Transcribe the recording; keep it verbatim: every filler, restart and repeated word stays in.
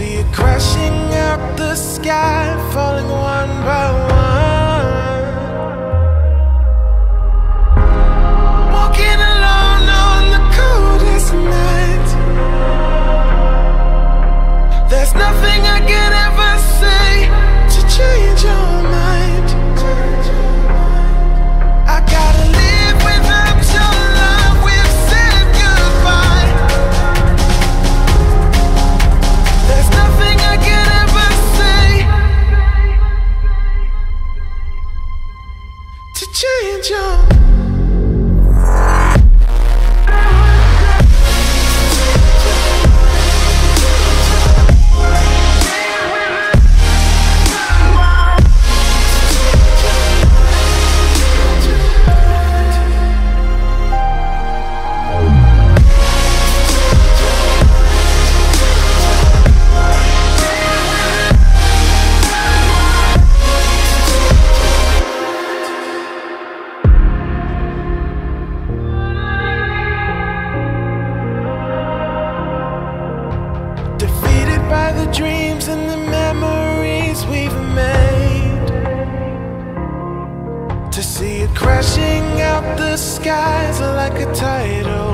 see it crashing out the sky, falling one by one. Walking alone on the coldest night. There's nothing I can ever say to change your mind. I gotta live without your love. We've said goodbye. There's nothing I can ever say to change your mind. Defeated by the dreams and the memories we've made, to see it crashing out the skies like a tidal